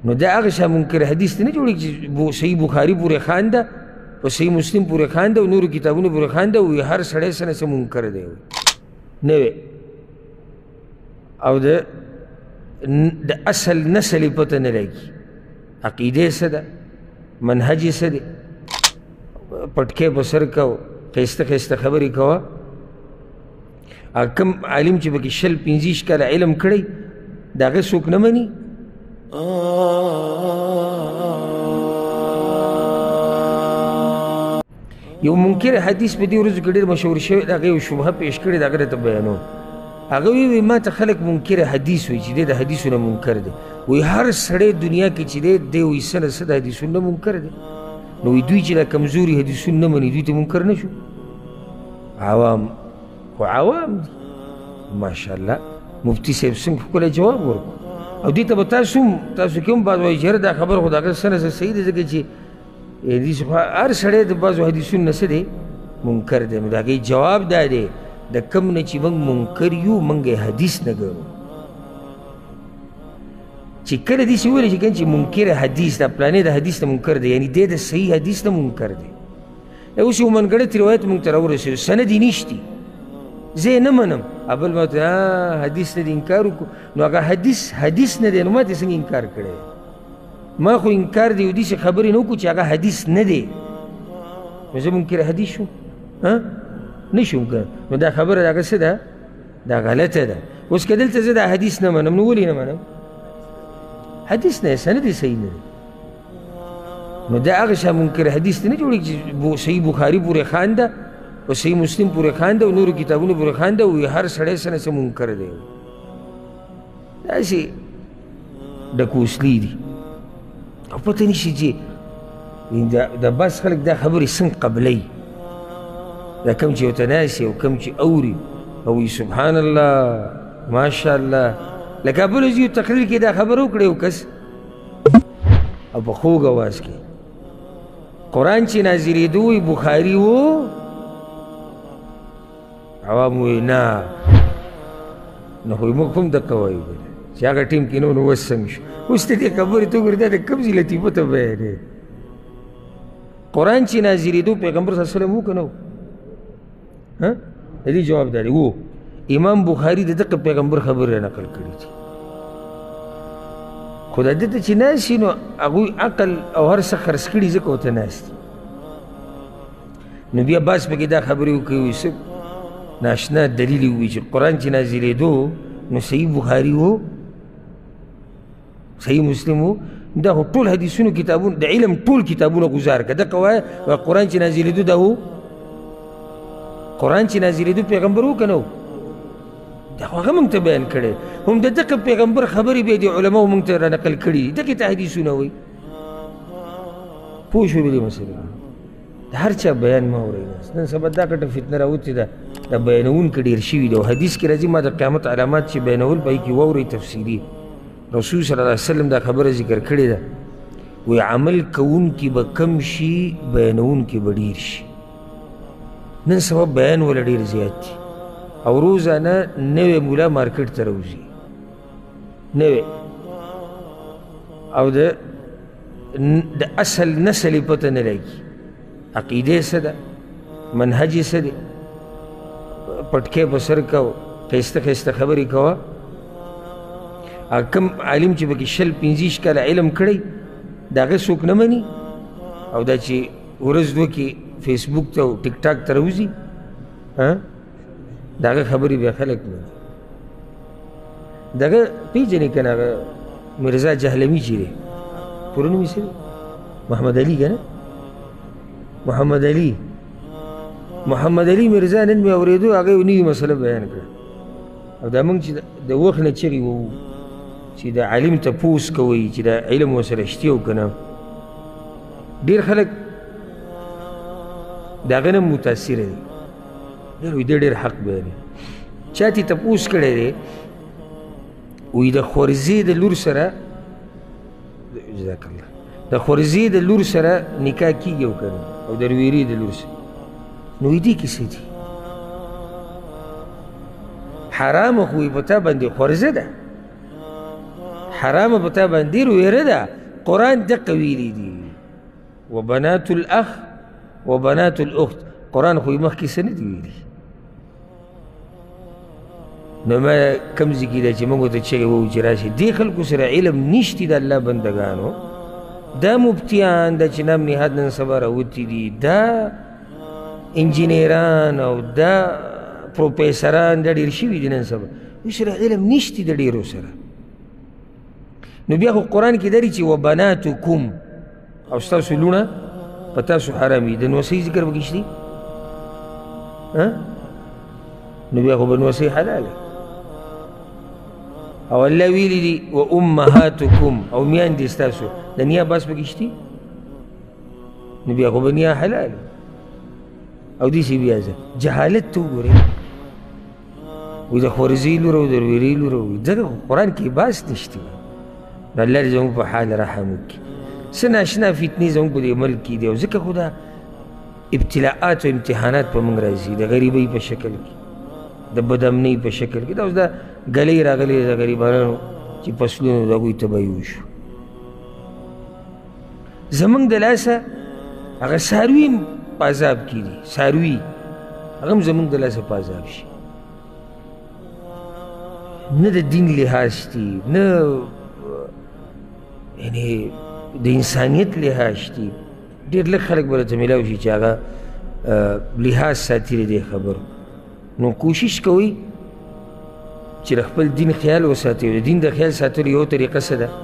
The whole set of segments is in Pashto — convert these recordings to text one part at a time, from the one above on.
نو دا هغه شان منکر حدیث ته نه جوړېږي چې صحیح بخاري پورې خان ده او صحیح مسلم پورې خان ده او نورو کتابونو پورې خان ده وایي هر سړی څه نه څه منکر دی نه وی او د اصل نسل یې پته نه لګي عقیدې څه ده منهج یې څه دی پټکې په سر کوه ښایسته ښایسته خبرې کوه کم عالم چې پکې 25 کاله علم کړی د هغه څوک نه مني یو منکر حدیث په دې ورځو کې ډېر مشهور شوی د هغه یو شبهه پیش کړې د هغه راته بیانوم هغه وی ما ته خلک منکر حدیث وایي چې دی د حدیثونه منکر دی وایي هر سړی دنیا کې چې دی دی وایي څه نه څه د حدیثونو نه منکر دی نو وایي دوی چې دا کمزوري حدیثونه نه مني دوی ته منکر نه شو عوام خو عوام دي ماشاءالله مفتي صاحب څنګه ښکلی جواب ورکړو او دې ته به تاسو کې هم بعض وایي چې دا خبره خو د هغه څه نه څه صحیح دی ځکه چې حدیث خو هر سړی د بعضو حدیثونو نه څه دی منکر دی نو د هغې جواب دا دی د کم نه چې موږ منکر یو موږ یې حدیث نه ګڼو چې کله داسې وویلی چې کنه چې منکر حدیث دا پلانې د حدیث نه منکر دی یعنې دی د صحیح حدیث نه منکر دی اوس یو منګړت روایت موږ ته راورسېدو سند یې نشتي زه یې نه منم بل ما ته حدیث نه دی انکار وکړو نو هغه حدیث نه دی نو ما ته څنګه انکار کړی ما خو انکار دی یو داسې خبرې نه وکړو چې هغه حدیث نه دی نو زه منکر حدیث شوم نه شوم که نو دا خبره د هغه څه ده دا غلطه ده اوس که دلته زه دا حدیث نه منم نو ولې نه منم حدیث نه سند یې صحیح نه دی نو دا هغه شان منکر حدیث ته نه جوړېږي چې صحیح بخاري پورې خان ده او صحیح مسلم پورې خان ده او نورو کتابونو پورې خان ده وایي هر سړی څه نه څه منکر دی داسې ډکوسلي دي او پته نشي چې د بس خلک دا خبرې څنګه قبلوي دا کم چې ورته ناست او کم چې اوري او وایي سبحان الله ماشاءالله لکه بل ورځ یو تقریر کې دا خبره وکړې یو کس او په خوږ اواز کې قرآن چې نازلېدو وایي بخاري و عوام وایي نه نو خو موږ هم دقه وایو چې هغه ټیم کې نو اوس څنګه شو اوس ته دې خبرې ته وګورې دا د کوم ځای لطیفه ته بیانې قرآن چې نازلېدو پیغمبر صلی الله علیه وسلم و که نه و د دې جواب دا دی و امام بخاري د دغه پیغمبر خبرې را نقل کړي دي خو د ده ته چې ناست شي نو هغوی عقل او هر څه خرڅ کړي ځکه ورته ناست نو بیا بعض پکې دا خبرې وکړي وایي څه ناشنا دلیل یې ووایي چې قرآن چې نازلېدو نو صحیح بخاري و صحیح مسلم و دا خو ټول حدیثونو کتابونه د علم ټول کتابونه ګزار که دقه وایه قرآن چې نازلېدو دا و قرآن چې نازلېدو پیغمبر و که نه و دا خو هغه موږ ته بیان کړی هم د دغه پیغمبر خبرې بیا د علماو موږ ته را نقل کړي دغې ته حدیثونه وایي پوه شوې په دې مسلې د هر چا بیان مه اورئ نن سبا دا کټه فتنه راوتې ده دا بیانونکي ډېر شوي دي او حدیث کې راځي ما د قیامت علامات چې بیانول په هغې کې واورئ تفصیلي رسول صلی الله علیه وسلم دا خبره ذکر کړې ده وایي عمل کوونکي به کم شي بیانونکي به ډېر شي نن سبا بیان ولا ډېر زیات دي او روزانه نوی مولا مارکیټ ته راوځي نوی او د اصل نسل یې پته نه لګي عقیدې څه ده منهج یې څه دی پټکې په سر کوه ښایسته ښایسته خبرې کوه کم عالم چې پکې 25 کاله علم کړی د هغه څوک نه مني او دا چې ورځ دوه کې فیسبوک ته او ټیک ټاک ته راوځي د هغه خبرې بیا خلک مني دغه پېژنې که نه هغه مرزا جهلمي چې دی پوره نوم یې څه دی محمد علي که نه محمد علي مرزا نن مې اورېدو هغه یو نوي مسله بیان کړه او دا موږ چې د وخت نه چغې ووو چې د عالم تپوس کوئ چې د علم ورسره شتي او که نه ډېر خلک د هغه نه متاثره دي ډېر وایي دی ډېر حق بیانوي چا تې تپوس کړی دی وایي د خورزې د لور سره جزاک الله د خورزې د لور سره نکاح کېږي او که نه او د رویرې د لور سره نو وایي دې کې څه دي حرامه خو وایي په تا باندې خورزه ده حرامه په تا باندې ډېر ویره ده قرآن دقه ویلي دي وبنات الاخ وبنات الاخت قرآن خو یې مخکې څه نه دي ویلي نو ما کوم ځای کې ده چې موږ ورته چغې ووایو چې راشي دې خلکو سره علم نشتي د الله بندګانو دا مفتیان دا چې نام نهاد نن سبا راوتي دي دا انجینیران او دا پروفیسران دا ډېر شوي دي نن سبا دوی سره علم نشتي د ډېرو سره نو بیا خو قرآن کې دري چې وبناتکم او ستاسو لوڼه په تاسو حرام وي د نوسۍ ذکر پکې شتي نو بیا خو به نوسۍ حلاله او الله ویلی دي و امهاتکم او میاندې ستاسو د نیا باس پکې شتي نو بیا خو به نیا حلال او داسې بیا زه جهالت ته وګورئ وایي د خورزۍ لور او د ورېرې لور ځکه خو قرآن کې باس نشته نو الله دې زموږ په حال رحم وکړي څه ناشنا فتنې زموږ په دې ملک کې دي او ځکه خو دا ابتلاءات او امتحانات په موږ راځي د غریبۍ په شکل کې د بدامنۍ په شکل کې دا اوس دا ګلۍ راغلې د غریبانو چې فصلونو د هغوی تباهي وشو زموږ د لاسه هغه څاروي هم په عذاب کې دي څاروي هغه هم زموږ د لاسه په عذاب شي نه د دین لحاظ شتي نه یعنې د انسانیت لحاظ شتي ډېر لږ خلک به راته میلاو شي چې هغه لحاظ ساتي د دې خبرو نو کوشش کوئ چې د خپل دین خیال وساتئ د دین د خیال ساتلو یو طریقه څه ده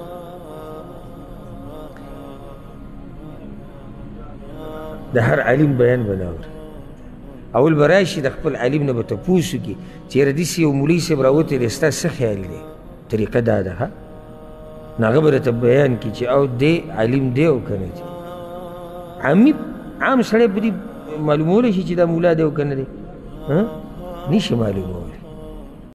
د هر عالم بیان به ناوري اول به راشي د خپل عالم نه به تپوس وکړي چې یاره داسې یو مولوي صاحب راوتی دی ستا څه خیال دی طریقه دا ده نو هغه به راته بیان کړي چې او دی عالم دی او که نه دی عام سړی په دې معلومولی شي چې دا مولا دی او که نه دی نشي معلومولی